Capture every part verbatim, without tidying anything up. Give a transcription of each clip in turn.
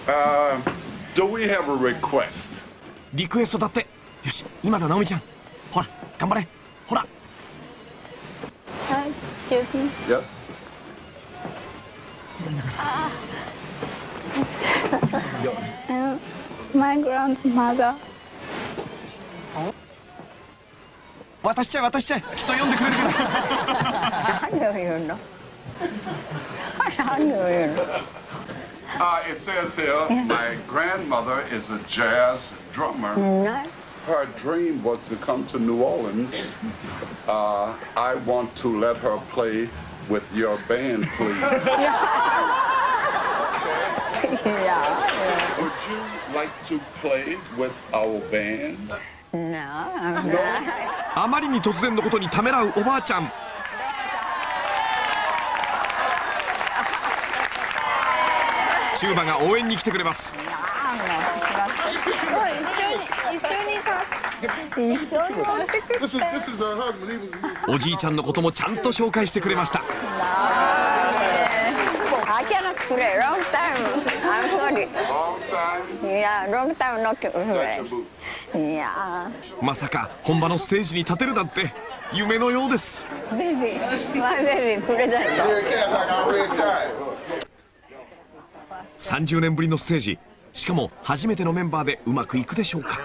Uh, do we have a request? リクエストだって。よし、今だ、直美ちゃん。ほら、頑張れ。ほら。 Hi, excuse me. Yes. Um, my grandmother. 渡しちゃえ、渡しちゃえ。きっと読んでくれるから。 何を言うの？何を言うの？ Uh, it says here, my grandmother is a jazz drummer. Her dream was to come to New Orleans. Uh, I want to let her play with your band, please. Yeah. Would you like to play with our band? No, I'm not. あまりに突然のことにためらうおばあちゃん。チューバが応援に来てくれます。おじいちゃんのこともちゃんと紹介してくれました。まさか本場のステージに立てるなんて夢のようです。さんじゅうねんぶりのステージ、しかも初めてのメンバーでうまくいくでしょうか。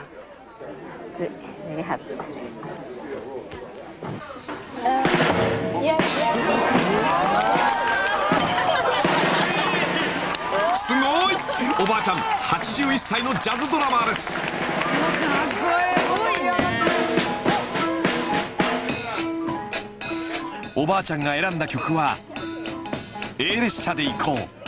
すごい！おばあちゃんはちじゅういっさいのジャズドラマーです。おばあちゃんが選んだ曲は「A列車で行こう」。